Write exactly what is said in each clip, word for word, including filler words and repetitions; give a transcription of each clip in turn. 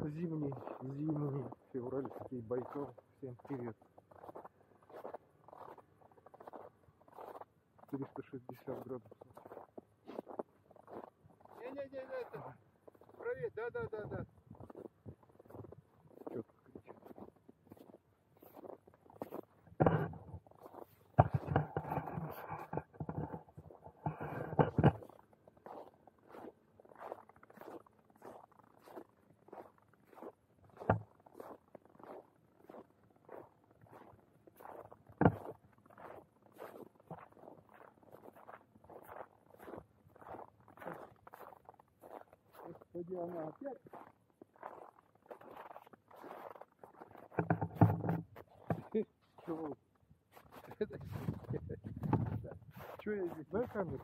зимний, зимний февральский Байкал. Всем привет. четыреста шестьдесят градусов. Не-не-не, это проверь, да-да-да-да. Четко кричит. Господи, она опять. Чего? Что я здесь? Дай камеру.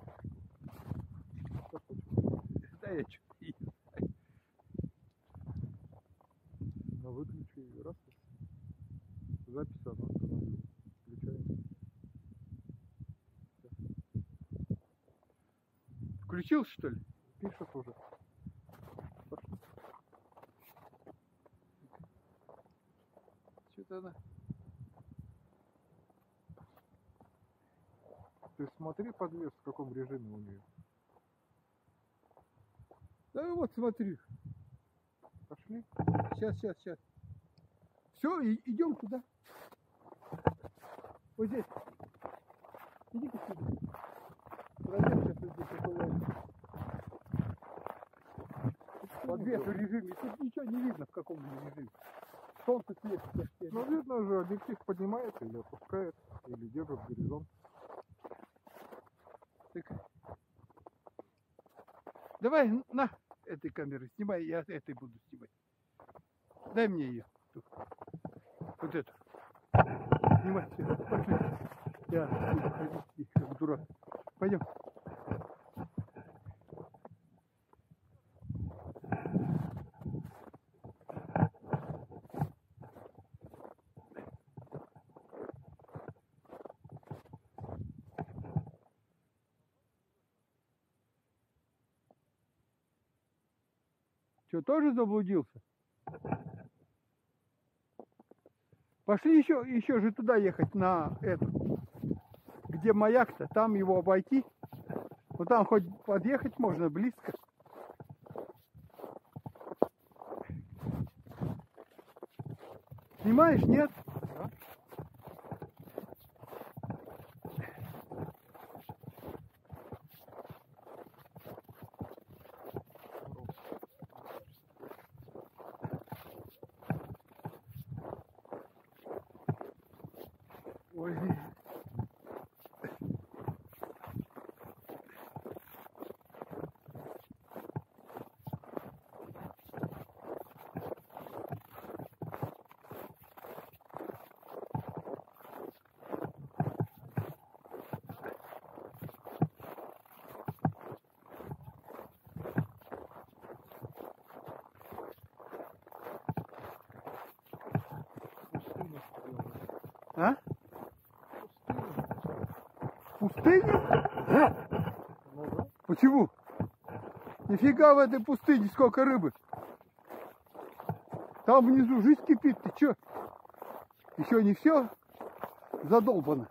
Да я что не знаю. Ну выключи ее. Раз. Запись она остановила. Включаем. Включил, что ли? Пишет уже. Пошли. Что-то она. Ты смотри подвес, в каком режиме у нее. Да вот смотри. Пошли. Сейчас, сейчас, сейчас. Все, идем туда. Вот здесь. Иди-ка сюда. Пройдем сейчас вот здесь аккуратно. Подвес в режиме. Тут ничего не видно, в каком режиме. Солнце светит. Ну видно же, объектив поднимает или опускает, или держит горизонт. Так. Давай на этой камеры снимай, я этой буду снимать. Дай мне ее. Вот эту. Снимай все. Пошли. Я буду ходить как дурак. Пойдем. Что, тоже заблудился? Пошли еще, еще же туда ехать, на эту, где маяк-то, там его обойти. Ну там хоть подъехать можно близко. Снимаешь, нет? Да? Ой. А? Пустыня? Ну да. Почему? Нифига в этой пустыне сколько рыбы. Там внизу жизнь кипит, ты чё? Еще не все задолбано.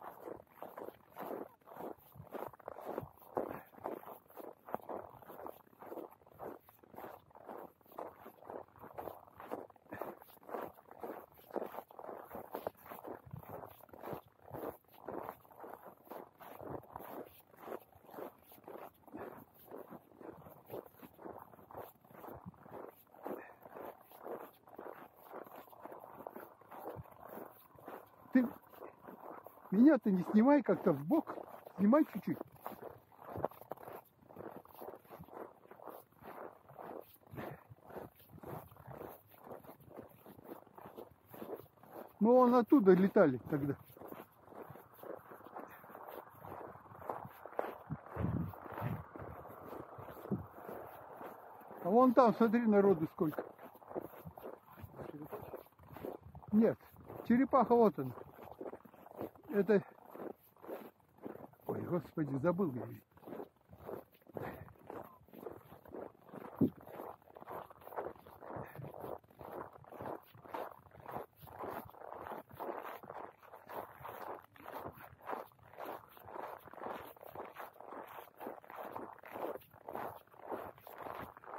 Ты меня-то не снимай как-то в бок, снимай чуть-чуть. Ну, он оттуда летали тогда. А вон там, смотри, народу сколько. Нет, черепаха вот он. Это... Ой, господи, забыл я.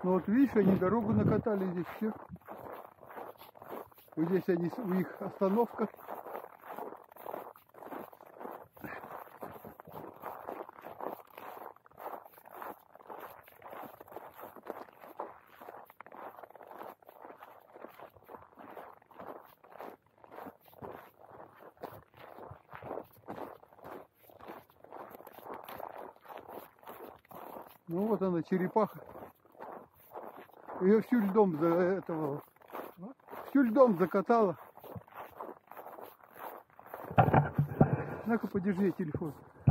Ну вот видишь, они дорогу накатали здесь все. Вот здесь они, у них остановка. Ну вот она, черепаха. Ее всю льдом за этого, всю льдом закатала. На-ка, подержи телефон.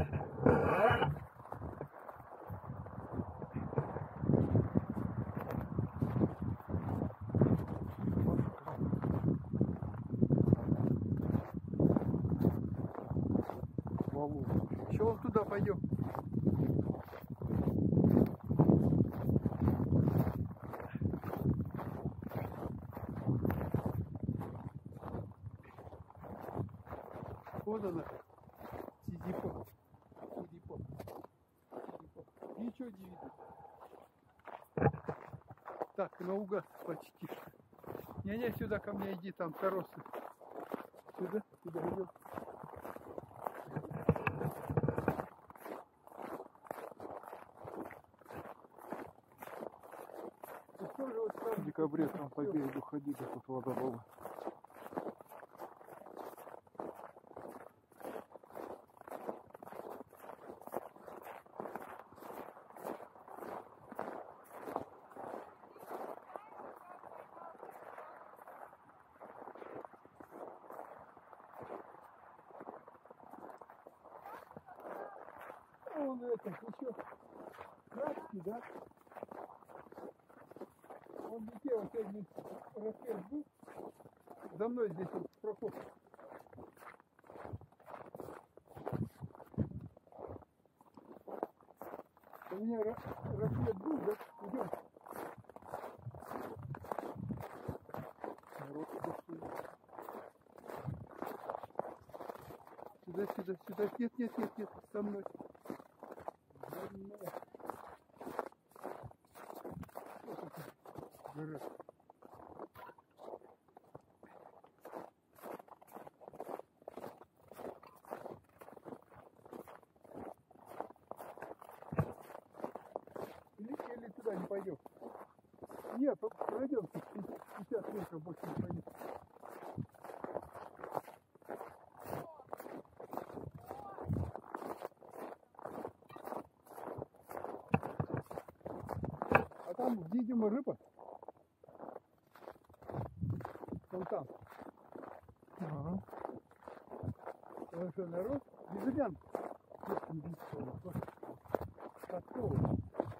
Еще вон туда пойдем. Вот она, Сизифа. Сизифа. Сизифа. Ничего не видно. Так, наугад почти. Не-не, сюда ко мне иди, там коросы. Сюда, сюда идем. В декабре там по берегу ходили, тут вода была. Он это еще краски, да? Он где вот сегодня рассвет был. За мной здесь вот проход. У меня рассвет был, да? Идем. Сюда, сюда, сюда. Нет, нет, нет, нет, со мной. Гора. Или, или туда не пойдем? Нет, пройдем пятьдесят метров, больше не пойдем. А там, видимо, рыба. Вон там. Ага. Потому что народ безымян. Такого.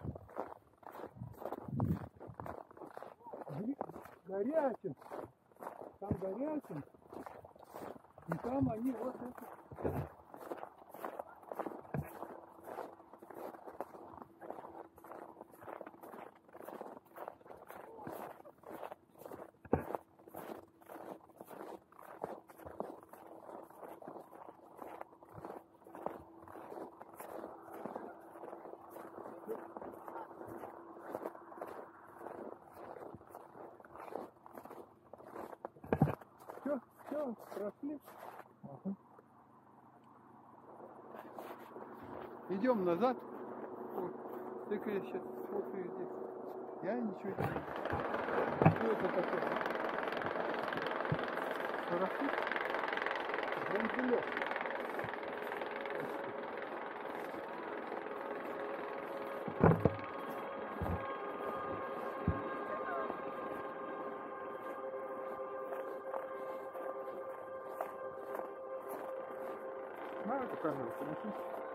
Горячим. Там горячим. И там они вот это. Все, все, прошли. Ага. Идем назад. Вот. Только я сейчас смотрю здесь. Я ничего не вижу. Что это такое? Хорошо? Вентилер. На эту камеру понеси.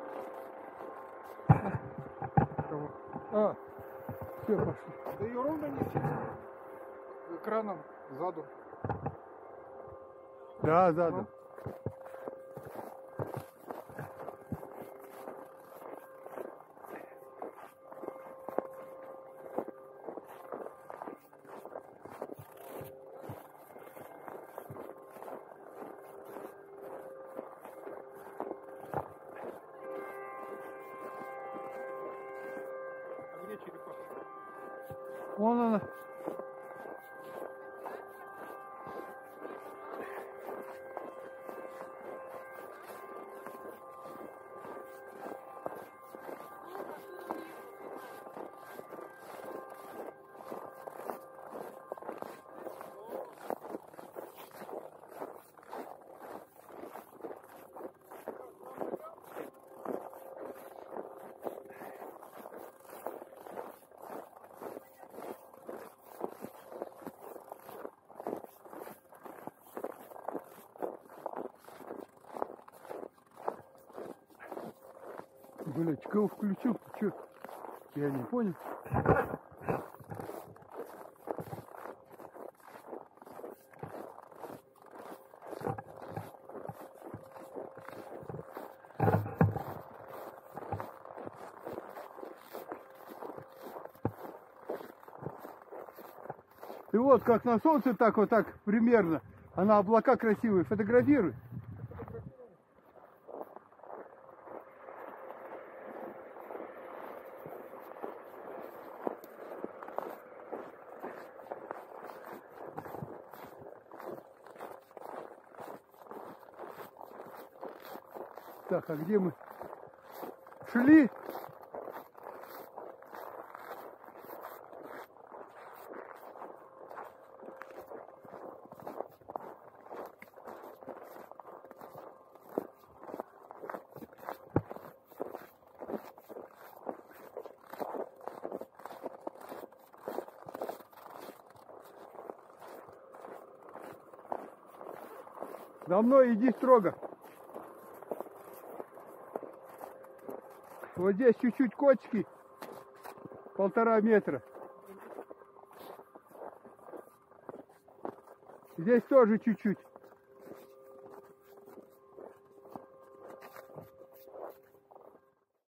Кого? А, все, пошли. Да ее ровно неси. Экраном сзаду. Да, задом. А где черепаха? Вон она. Блять, кого включил? Ты чё? Я не понял. И вот как на солнце, так вот так примерно. Она облака красивые фотографирует. Так, а где мы шли? За мной иди строго. Вот здесь чуть-чуть кочки, полтора метра. Здесь тоже чуть-чуть.